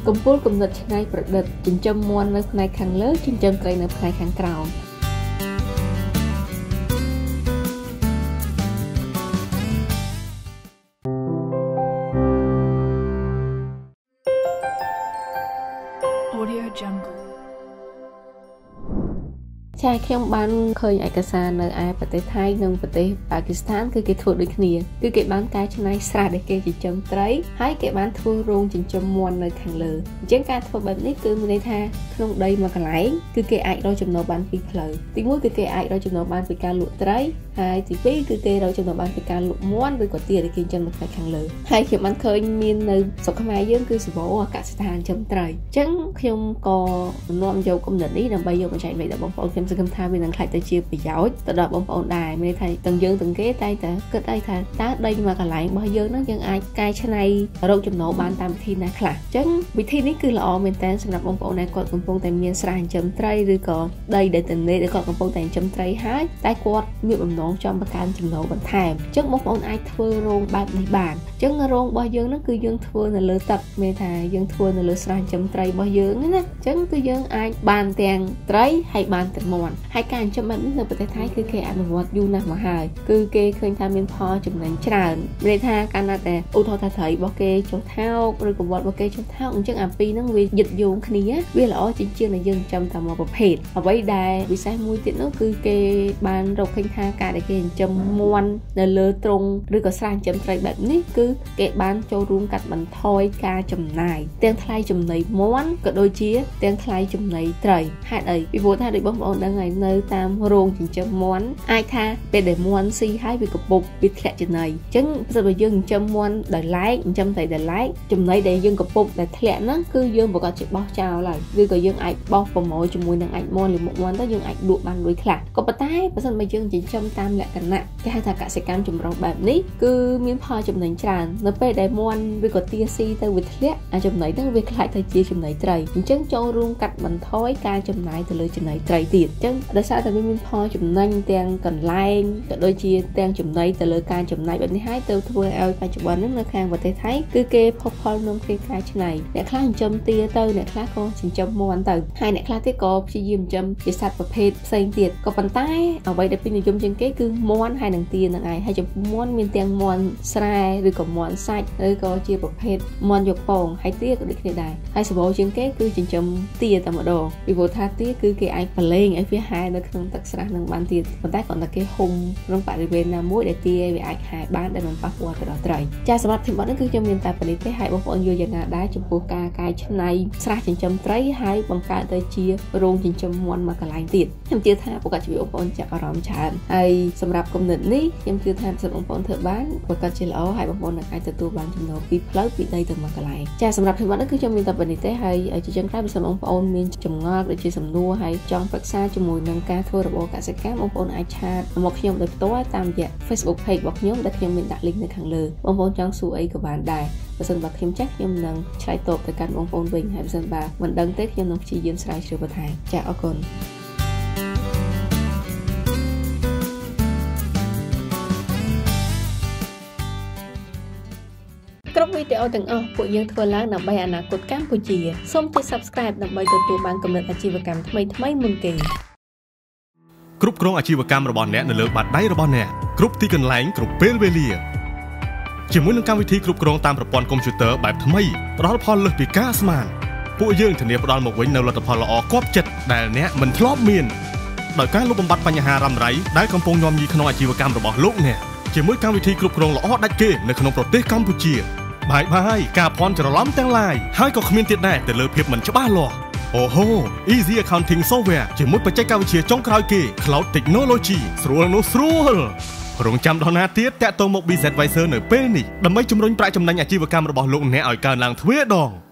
កំពូលកំណត់ឆ្នៃប្រឌិតចិញ្ចឹមមាន់នៅផ្នែកខាងលើចិញ្ចឹមត្រីនៅផ្នែកខាងក្រោមចាខ្ញុំបានឃើញឯកសារនៅឯប្រទេសថៃនិងប្រទេសប៉ាគីស្ថានគឺគេធ្វើដូចគ្នាគឺគេបានកែច្នៃស្រះដែលគេចិញ្ចឹមត្រីហើយគេបានធ្វើរោងចិញ្ចឹមមាន់នៅខាងលើអញ្ចឹងការធ្វើបែបនេះគឺមានន័យថាក្នុងដីមួយកន្លែងគឺគេអាចរកចំណូលបានពីរផ្លូវទី1គឺគេអាចរកចំណូលបានពីការលក់ត្រីហើយទី2គឺគេរកចំណូលបានពីការលក់មាន់ឬក៏ទាដែលគេចិញ្ចឹមនៅផ្នែកខាងលើហើយខ្ញុំបានឃើញមាននៅស្រុកខ្មែរយើងគឺសវោកសិដ្ឋានចិញ្ចឹមត្រីអញ្ចឹងខ្ញុំក៏នាំយកគំនិតនេះដើម្បីយកមកចែករំលែកដល់បងប្អូនខ្ញុំសង្ឃឹមថាវានឹងខ្លាចទៅជាប្រយោជន៍ទៅដល់បងប្អូនដែរមានន័យថាទាំងយើងទាំងគេតែគិតអីថាតើដីមួយកន្លែងរបស់យើងហ្នឹងយើងអាចកែច្នៃរកចំណូលបានតាមវិធីណាខ្លះអញ្ចឹងវិធីនេះគឺល្អមែនតើសម្រាប់បងប្អូនដែលគាត់កំពុងតែមានស្រះចិញ្ចឹមត្រីឬក៏ដីដែលទំនេរដែលគាត់កំពុងតែចិញ្ចឹមត្រីហើយតែគាត់មានបំណងចង់បង្កើនចំណូលបន្ថែមអញ្ចឹងបងប្អូនអាចធ្វើរោងបែបនេះបានអញ្ចឹងរោងរបស់យើងហ្នឹងគឺយើងធ្វើនៅលើទឹកមានថាយើងធ្វើនៅលើស្រះចិញ្ចឹមត្រីរបស់យើងណាអញ្ចឹងគឺយើងអាចបានទាំងត្រីហើយបានទាំងមាន់ហើយការចិញ្ចឹមបែបនេះនៅប្រទេសថៃគឺគេអនុវត្តយូរណាស់មកហើយគឺគេឃើញថាមានផលចំណេញច្រើនមានន័យថាកាលណាតែឧទាហរណ៍ថាត្រីរបស់គេចុះថោកឬក៏វត្តរបស់គេចុះថោកអញ្ចឹងអាពីរហ្នឹងវាយឹតយោងគ្នាវាល្អជាងដែលយើងចិញ្ចឹមតែមួយប្រភេទអ្វីដែលវិសេសមួយទៀតនោះគឺគេបានរកឃើញថាការដែលគេចិញ្ចឹមមាន់នៅលើទ្រុងឬក៏ស្រះចិញ្ចឹមត្រីបែបនេះគឺគេបានចូលរួមកាត់បន្ថយការចំណាយទាំងថ្លៃចំណីមាន់ក៏ដូចជាទាំងថ្លៃចំណីត្រីហេតុអីពីព្រោះថាដូចបងប្អូនដឹងហើយនៅតាមរោងចិញ្ចឹមមាន់អាចថាពេលដែលមាន់ស៊ីហើយវាកពុបវាធ្លាក់ចំណីអញ្ចឹងប្រសិនបើយើងចិញ្ចឹមមាន់ដោយឡែកចិញ្ចឹមត្រីដោយឡែកចំណីដែលយើងកពុបដែលធ្លាក់ហ្នឹងគឺយើងប្រកាសជាបោះចោលហើយឬក៏យើងអាចបោះប្រមូលជាមួយនឹងអាចមាន់ឬមុខមាន់ទៅយើងអាចលក់បានលុយខ្លះក៏ប៉ុន្តែប្រសិនបើយើងចិញ្ចឹមតាមលក្ខណៈគេហៅថាកសិកម្មចម្រុះបែបនេះគឺមានផលចំណេញច្រើននៅពេលដែលមាន់ឬក៏ទាស៊ីទៅវាធ្លាក់អាចំណីហ្នឹងវាខ្លាចទៅជាចំណីត្រីអញ្ចឹងចូលរួមកាត់បន្ថយការចំណាយទៅលើចំណីត្រីទៀតអញ្ចឹងដោយសារតែវាមានផលចំណេញទាំងកន្លែងក៏ដូចជាទាំងចំណីទៅលើការចំណាយបែបនេះហើយទៅធ្វើឲ្យបច្ចុប្បន្នហ្នឹងនៅខាងប្រទេសថៃគឺគេផុសផុលនាំគេកែច្នៃអ្នកខ្លះចិញ្ចឹមទាទៅអ្នកខ្លះក៏ចិញ្ចឹមមាន់ទៅហើយអ្នកខ្លះទៀតក៏ព្យាយាមចិញ្ចឹមជាសត្វប្រភេទផ្សេងទៀតក៏ប៉ុន្តែអ្វីដែលពេញនិយមជាងគេគឺមាន់ហើយនឹងទាហ្នឹងឯងហើយចំពោះមាន់មានទាំងមាន់ស្រែឬក៏មាន់សាច់ឬក៏ជាប្រភេទមាន់យកពងហើយទាក៏ដូចគ្នាដែរហើយសម្បូរជាងគេគឺចិញ្ចឹមទាតែម្ដងពីព្រោះថាទាគឺគេអាចប្រឡែងឲ្យវាហែនៅក្នុងទឹកស្រះនឹងបានទៀតប៉ុន្តែគ្រាន់តែគេហុំក្នុងបរិវេណណាមួយដែលទាវាអាចហែបានដែលមិនប៉ះពាល់ទៅដល់ត្រីចាសម្រាប់ធីមបត់នេះគឺខ្ញុំមានតែប៉ុណ្្នេះទេហើយបងប្អូនយល់យ៉ាងណាដែរចំពោះការកែច្នៃស្រះចិញ្ចឹមត្រីហើយបង្កើតទៅជារោងចិញ្ចឹមមាន់មួយកន្លែងទៀតខ្ញុំជឿថាប្រកាសជាបងប្អូនចាប់អារម្មណ៍ច្រើនហើយសម្រាប់គំនិតនេះខ្ញុំជឿថាសម្រាប់បងប្អូនធ្វើបានប្រកាសជាល្អហើយបងប្អូននឹងអាចទទួលបានចំណូលពីផ្លូវពីដីទៅមួយកន្លែងចាសម្រាប់ធីមបត់នេះគឺខ្ញុំមានតែប៉ុណ្្នេះទេហើយជាចុងក្រោយបើសិនបងប្អូនមានចម្ងល់ដូចជាសំណួរហើយចង់ប្រឹក្សាជាមួយនឹងការធ្វើរបរកសិកម្មបងប្អូនអាចឆាតមកខ្ញុំដោយផ្ទាល់តាមរយៈ Facebook Page របស់ខ្ញុំដែលខ្ញុំមានដាក់ link នៅខាងលើបងប្អូនចង់សួរអីក៏បានដែរបើសិនបើខ្ញុំចាស់ខ្ញុំនឹងឆ្លើយតបទៅកាន់បងប្អូនវិញហើយបើសិនបើមិនដឹងទេខ្ញុំនឹងព្យាយាមស្រាវជ្រាវបន្ថែមចាអរគុណគ្រប់វីដេអូទាំងអស់ពួកយើងធ្វើឡើងដើម្បីអនាគតកម្ពុជាសូមចុច Subscribe ដើម្បីទទួលបានគំនិតអាជីវកម្មថ្មីៗមុនគេគ្រប់គ្រងអាជីវកម្មរបស់អ្នកនៅលើបាតដៃរបស់អ្នកគ្រប់ទីកន្លែងគ្រប់ពេលវេលាជាមួយនឹងកម្មវិធីគ្រប់គ្រងតាមប្រព័ន្ធកុំព្យូទ័របែបថ្មីផ្ដល់ផលលើសពីការស្មានពួកយើងធានាផ្ដល់មកវិញនូវលទ្ធផលល្អគាប់ចិត្តដែលអ្នកមិនធ្លាប់មានដោយការលុបបំបាត់បញ្ហារ៉ាំរ៉ៃដែលកំពុងញោមញីក្នុងអាជីវកម្មរបស់លោកអ្នកជាមួយកម្មវិធីគ្រប់គ្រងល្អដាច់គេនៅក្នុងប្រទេសកម្ពុជាបាយការភ័ន្តច្រឡំទាំងឡាយហើយក៏គ្មានទៀតដែរទៅលើភាពមិនច្បាស់លាស់អូហូ Easy Accounting Software ជាមួយបច្ចេកវិទ្យាចុងក្រោយគេ Cloud Technology ស្រួលនោះស្រួលរងចាំដល់ណាទៀតតាក់ទងមក BZ Advisor នៅពេលនេះដើម្បីជំរុញប្រាក់ចំណេញអាជីវកម្មរបស់លោកអ្នកឲ្យកើនឡើងទ្វេដង